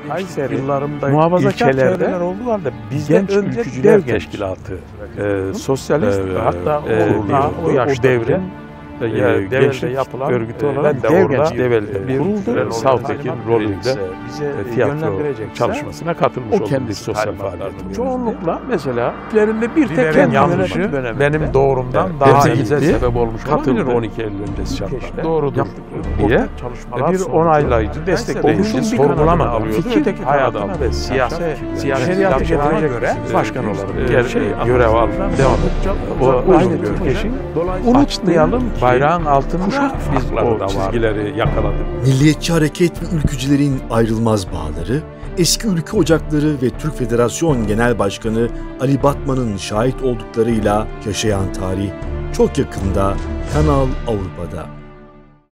Kayseri yıllarında muhafazakar ilçelerde çevreler oldular da bizden Genç önce Ülkücüler Dergenç Teşkilatı, sosyalist hatta o yaşta devrin gençlik yapılan örgütü olarak ben de orada Develi'de kuruldu. Savtekin rolünde bize tiyatro yönlendirecekse çalışmasına katılmış o oldu bir kendisi sosyal talimatlarını faaliyetinde. Çoğunlukla Mesela Türklerinde bir tek River'in kendi yanlışı yönetimi benim doğrumdan Evet, daha bize iyi sebep olmuş katıldı. olabilir 12 Eylül öncesi şartlarda. Doğrudur. diye Çalışmalar bir onaylayıcı, destekleyici, Oluşum bir sorgulama kanadını alıyordu. fikir öteki Hayata tarafına aldı. ve siyasete Şeriatı getirmeye göre başkan olarak görev almam devam etti. O aynı Türkeş'in unutmayalım ki bayrağın altında biz o çizgileri yakaladık. Milliyetçi hareket ve ülkücülerin ayrılmaz bağları, eski ülke ocakları ve Türk Federasyon Genel Başkanı Ali Batman'ın şahit olduklarıyla yaşayan tarih çok yakında Kanal Avrupa'da.